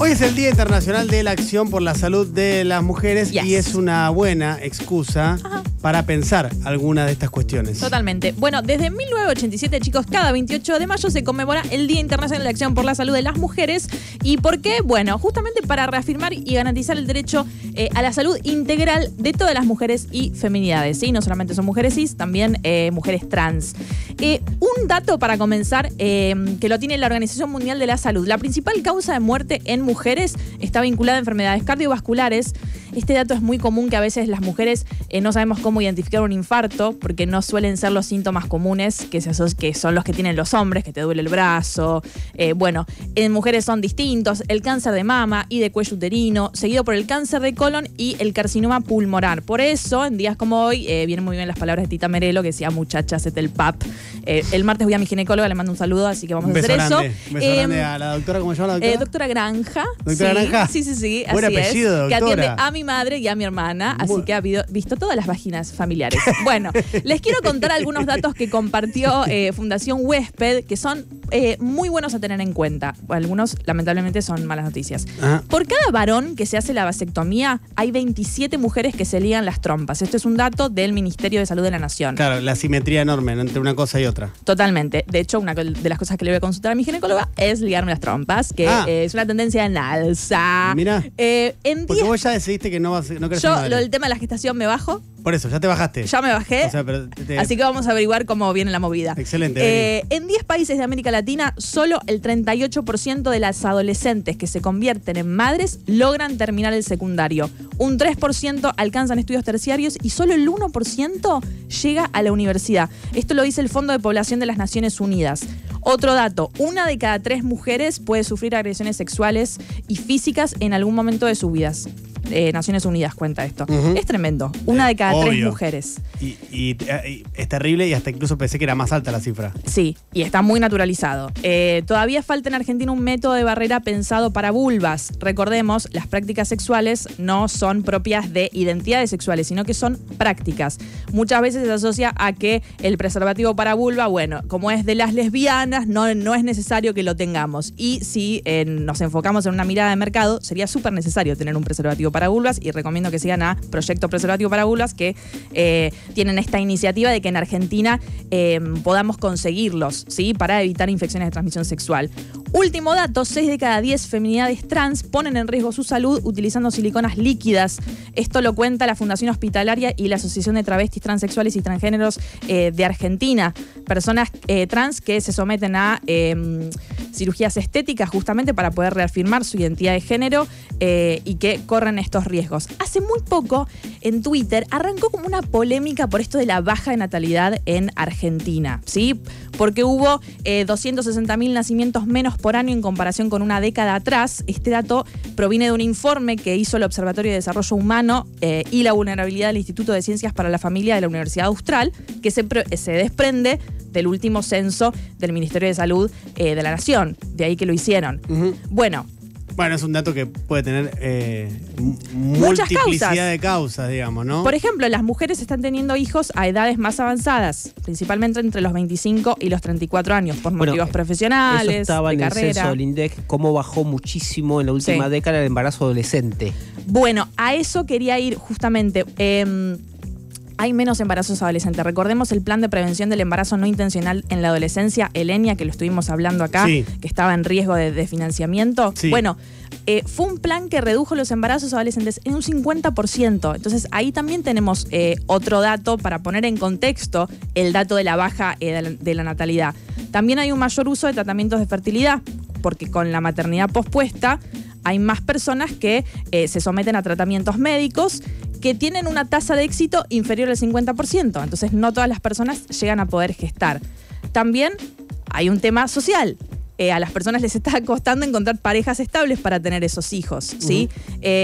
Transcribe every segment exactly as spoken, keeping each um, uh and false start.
Hoy es el Día Internacional de la Acción por la Salud de las Mujeres yes. y es una buena excusa Ajá. para pensar algunas de estas cuestiones. Totalmente. Bueno, desde mil novecientos ochenta y siete, chicos, cada veintiocho de mayo se conmemora el Día Internacional de Acción por la Salud de las Mujeres. ¿Y por qué? Bueno, justamente para reafirmar y garantizar el derecho eh, a la salud integral de todas las mujeres y feminidades, ¿sí? No solamente son mujeres cis, también eh, mujeres trans. Eh, un dato para comenzar, eh, que lo tiene la Organización Mundial de la Salud. La principal causa de muerte en mujeres está vinculada a enfermedades cardiovasculares. Este dato es muy común, que a veces las mujeres eh, no sabemos cómo identificar un infarto, porque no suelen ser los síntomas comunes que, se que son los que tienen los hombres, que te duele el brazo. Eh, bueno, en mujeres son distintos: el cáncer de mama y de cuello uterino, seguido por el cáncer de colon y el carcinoma pulmonar. Por eso, en días como hoy, eh, vienen muy bien las palabras de Tita Merelo, que decía: muchacha, hacete el pap. Eh, el martes voy a mi ginecóloga, le mando un saludo, así que vamos un a hacer grande, eso. Un beso eh, grande a la doctora, ¿cómo se llama la doctora? Eh, doctora Granja. ¿Doctora sí, Granja? Sí, sí, sí. Buen así apellido, es, doctora. Que atiende a mi madre y a mi hermana, así que ha habido, visto todas las vaginas familiares. Bueno, les quiero contar algunos datos que compartió eh, Fundación Huésped, que son eh, muy buenos a tener en cuenta. Algunos, lamentablemente, son malas noticias. Ajá. Por cada varón que se hace la vasectomía, hay veintisiete mujeres que se ligan las trompas. Esto es un dato del Ministerio de Salud de la Nación. Claro, la simetría enorme, ¿no?, entre una cosa y otra. Totalmente. De hecho, una de las cosas que le voy a consultar a mi ginecóloga es ligarme las trompas, que ah. eh, es una tendencia en alza. Mira. Eh, en Porque diez... vos ya decidiste que no vas no querés Yo, lo del tema de la gestación, me bajo. Por eso, ya te bajaste. Ya me bajé. O sea, pero te, te... Así que vamos a averiguar cómo viene la movida. Excelente. Eh, en diez países de América Latina, solo el treinta y ocho por ciento de las adolescentes que se convierten en madres logran terminar el secundario. Un tres por ciento alcanzan estudios terciarios y solo el uno por ciento llega a la universidad. Esto lo dice el Fondo de Población de las Naciones Unidas. Otro dato: una de cada tres mujeres puede sufrir agresiones sexuales y físicas en algún momento de sus vidas. Eh, Naciones Unidas cuenta esto. Uh-huh. Es tremendo. Una de cada Obvio. tres mujeres. Y, y, y es terrible, y hasta incluso pensé que era más alta la cifra. Sí, y está muy naturalizado. Eh, todavía falta en Argentina un método de barrera pensado para vulvas. Recordemos, las prácticas sexuales no son propias de identidades sexuales, sino que son prácticas. Muchas veces se asocia a que el preservativo para vulva, bueno, como es de las lesbianas, no, no es necesario que lo tengamos. Y si eh, nos enfocamos en una mirada de mercado, sería súper necesario tener un preservativo para vulvas, y recomiendo que sigan a Proyecto Preservativo para Vulvas, que eh, tienen esta iniciativa de que en Argentina eh, podamos conseguirlos, ¿sí?, para evitar infecciones de transmisión sexual. Último dato: seis de cada diez feminidades trans ponen en riesgo su salud utilizando siliconas líquidas. Esto lo cuenta la Fundación Hospitalaria y la Asociación de Travestis, Transexuales y Transgéneros eh, de Argentina. Personas eh, trans que se someten a eh, cirugías estéticas justamente para poder reafirmar su identidad de género eh, y que corren estos riesgos. Hace muy poco, en Twitter, arrancó como una polémica por esto de la baja de natalidad en Argentina, ¿sí? Porque hubo eh, doscientos sesenta mil nacimientos menos por año en comparación con una década atrás. Este dato proviene de un informe que hizo el Observatorio de Desarrollo Humano eh, y la Vulnerabilidad del Instituto de Ciencias para la Familia de la Universidad Austral, que se, se desprende del último censo del Ministerio de Salud eh, de la Nación. De ahí que lo hicieron. Uh-huh. Bueno. Bueno, es un dato que puede tener eh, muchas multiplicidad causas. de causas, digamos, ¿no? Por ejemplo, las mujeres están teniendo hijos a edades más avanzadas, principalmente entre los veinticinco y los treinta y cuatro años, por bueno, motivos profesionales, eso estaba de en carrera. el censo del INDEC, cómo bajó muchísimo en la última sí. década el embarazo adolescente. Bueno, a eso quería ir justamente. Eh, Hay menos embarazos adolescentes. Recordemos el plan de prevención del embarazo no intencional en la adolescencia, el ENIA, que lo estuvimos hablando acá, sí. que estaba en riesgo de, de financiamiento. Sí. Bueno, eh, fue un plan que redujo los embarazos adolescentes en un cincuenta por ciento. Entonces ahí también tenemos eh, otro dato para poner en contexto el dato de la baja eh, de, la, de la natalidad. También hay un mayor uso de tratamientos de fertilidad, porque con la maternidad pospuesta hay más personas que eh, se someten a tratamientos médicos que tienen una tasa de éxito inferior al cincuenta por ciento. Entonces no todas las personas llegan a poder gestar. También hay un tema social. Eh, a las personas les está costando encontrar parejas estables para tener esos hijos, ¿sí? Uh-huh. eh,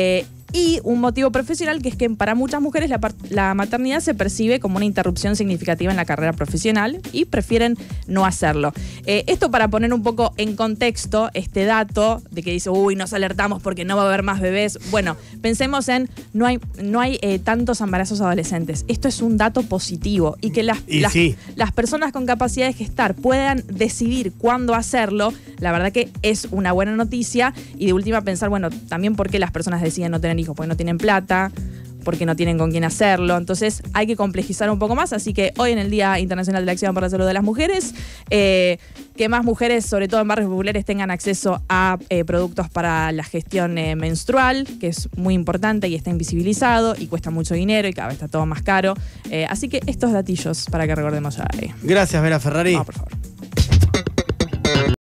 Y un motivo profesional, que es que para muchas mujeres la, la maternidad se percibe como una interrupción significativa en la carrera profesional y prefieren no hacerlo. Eh, esto para poner un poco en contexto este dato de que dice, uy, nos alertamos porque no va a haber más bebés. Bueno, pensemos en, no hay, no hay eh, tantos embarazos adolescentes. Esto es un dato positivo y que las, y las, sí. las personas con capacidad de gestar puedan decidir cuándo hacerlo, la verdad que es una buena noticia. Y de última pensar, bueno, también por qué las personas deciden no tener hijos, porque no tienen plata, porque no tienen con quién hacerlo. Entonces hay que complejizar un poco más. Así que hoy, en el Día Internacional de la Acción por la Salud de las Mujeres, eh, que más mujeres, sobre todo en barrios populares, tengan acceso a eh, productos para la gestión eh, menstrual, que es muy importante y está invisibilizado y cuesta mucho dinero y cada vez está todo más caro. Eh, así que estos datillos para que recordemos ahí. Gracias, Vera Ferrari. No, por favor.